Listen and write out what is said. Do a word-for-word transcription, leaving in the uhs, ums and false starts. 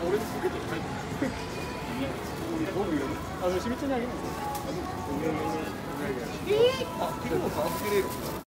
俺のポケットに入ってる。あ、それ、しみちゃんにあげます。あ、結構預けれる。